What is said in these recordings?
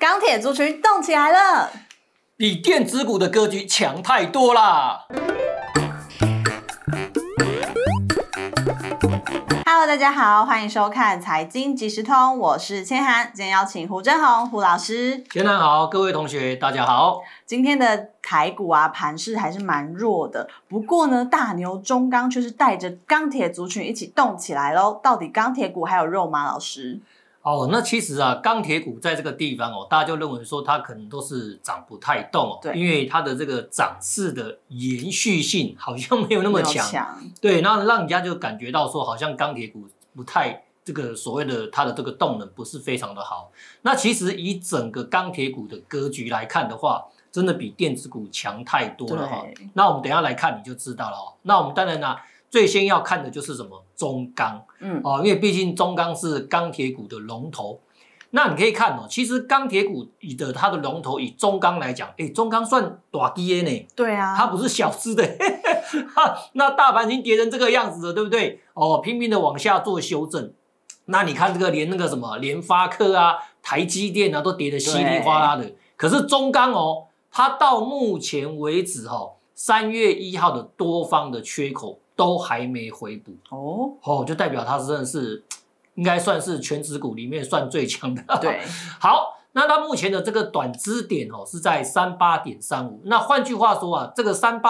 钢铁族群动起来了， 比电子股的格局强太多啦。 Hello， 大家好，欢迎收看财经即时通，我是千涵，今天邀请胡真红胡老师。 千涵好，各位同学大家好。 今天的台股啊，盘势还是蛮弱的，不过呢，大牛中钢却是带着钢铁族群一起动起来咯。到底钢铁股还有肉吗？老师？ 那其实啊，钢铁股在这个地方大家就认为说它可能都是涨不太动对， 因为它的这个涨势的延续性好像没有那么强，对，那让人家就感觉到说好像钢铁股不太这个所谓的它的这个动能不是非常的好。那其实以整个钢铁股的格局来看的话，真的比电子股强太多了哈。那我们等一下来看你就知道了那我们当然最先要看的就是什么中钢，因为毕竟中钢是钢铁股的龙头。那你可以看其实钢铁股它的龙头以中钢来讲，中钢算大只的呢， 对啊， 它不是小只的，那大盘已经跌成这个样子了，对不对？拼命的往下做修正。那你看这个连那个什么联发科啊、台积电啊都跌得稀里哗啦的，可是中钢它到目前为止3月1号的多方的缺口都还没回补就代表它真的是应该算是全指股里面算最强的。 对， 好，那它目前的这个短支点是在 38.35， 那换句话说这个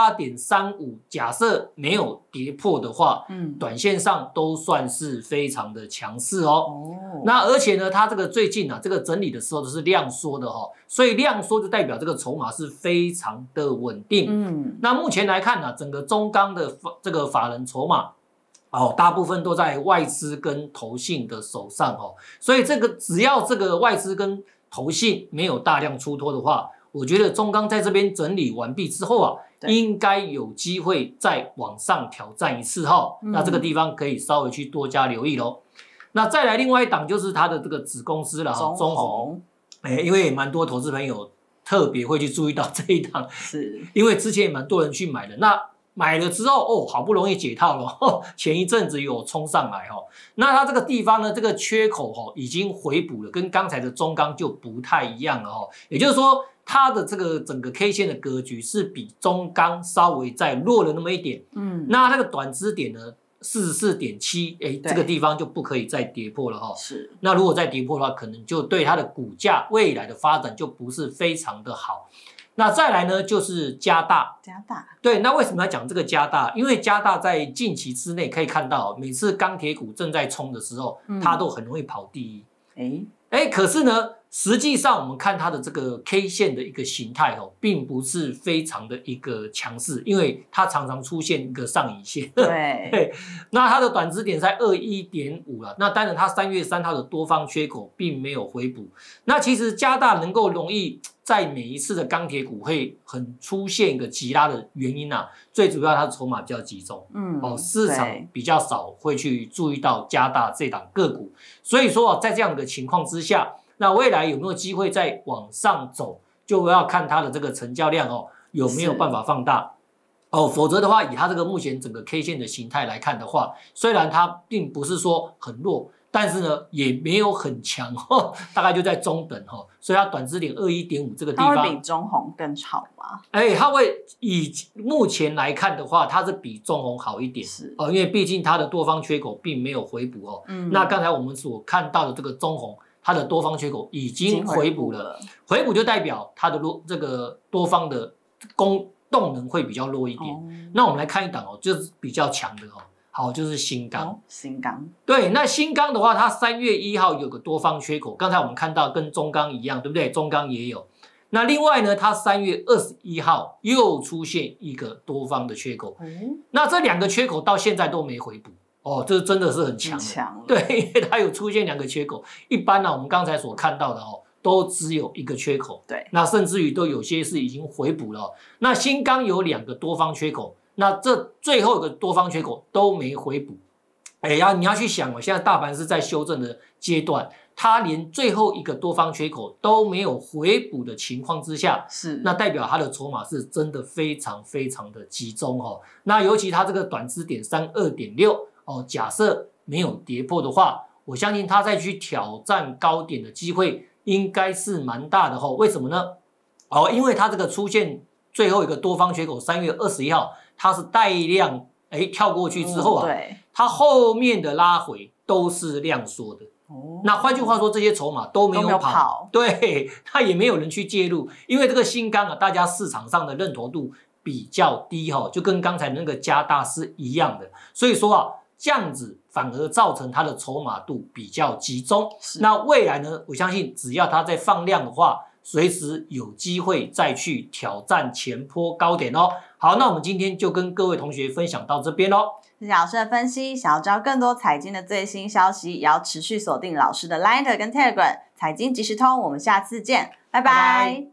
38.35 假设没有跌破的话，短线上都算是非常的强势那而且呢，它这个最近这个整理的时候都是量缩的所以量缩就代表这个筹码是非常的稳定。那目前来看整个中钢的这个法人筹码大部分都在外资跟投信的手上所以这个只要这个外资跟投信没有大量出脱的话，我觉得中钢在这边整理完毕之后应该有机会再往上挑战一次那这个地方可以稍微去多加留意咯。那再来另外一档就是它的这个子公司了中鸿，因为蛮多投资朋友特别会去注意到这一档， 是因为之前也蛮多人去买的，那买了之后好不容易解套了前一阵子有冲上来那它这个地方呢，这个缺口已经回补了，跟刚才的中钢就不太一样了也就是说它的这个整个 K 线的格局是比中钢稍微再弱了那么一点那这个短支点呢44.7，这个地方就不可以再跌破了是， 那如果再跌破的话，可能就对它的股价未来的发展就不是非常的好。那再来呢，就是嘉大，对，那为什么要讲这个嘉大？因为嘉大在近期之内可以看到，每次钢铁股正在冲的时候，它都很容易跑第一。可是呢，实际上我们看它的这个 K 线的一个形态并不是非常的一个强势，因为它常常出现一个上影线。 对， 那它的短支点在 21.5 了。那当然，它3月3号的多方缺口并没有回补。那其实嘉大能够容易在每一次的钢铁股会很出现一个急拉的原因最主要它的筹码比较集中，市场比较少会去注意到嘉大这档个股，所以说在这样的情况之下，那未来有没有机会再往上走，就要看它的这个成交量有没有办法放大否则的话，以它这个目前整个 K 线的形态来看的话，虽然它并不是说很弱，但是呢也没有很强大概就在中等所以它短支点 21.5 这个地方， 它会比中鸿更好吗？ 它会以目前来看的话，它是比中鸿好一点， 是因为毕竟它的多方缺口并没有回补那刚才我们所看到的这个中鸿，它的多方缺口已经回补了，回补就代表它的这个多方的动能会比较弱一点。那我们来看一档就是比较强的好，就是新钢。对，那新钢的话，它3月1号有个多方缺口，刚才我们看到跟中钢一样，对不对？中钢也有。那另外呢，它3月21号又出现一个多方的缺口，那这两个缺口到现在都没回补这真的是很强的。对，因为它有出现两个缺口，一般我们刚才所看到的都只有一个缺口， 对， 那甚至于都有些是已经回补了那新钢有2个多方缺口，那这最后一个多方缺口都没回补，你要去想现在大盘是在修正的阶段，它连最后一个多方缺口都没有回补的情况之下，那代表它的筹码是真的非常非常的集中那尤其它这个短支点 32.6假设没有跌破的话，我相信它再去挑战高点的机会应该是蛮大的为什么呢？因为它这个出现最后一个多方缺口，3月21号它是带量跳过去之后它后面的拉回都是量缩的。那换句话说，这些筹码都没有跑，对，它也没有人去介入，因为这个新钢大家市场上的认同度比较低就跟刚才那个嘉大是一样的，所以说这样子反而造成它的筹码度比较集中。那未来呢，我相信只要它再放量的话，随时有机会再去挑战前波高点好，那我们今天就跟各位同学分享到这边谢谢老师的分析。想要知道更多财经的最新消息，也要持续锁定老师的 Line 跟 Telegram 财经即时通。我们下次见，拜拜。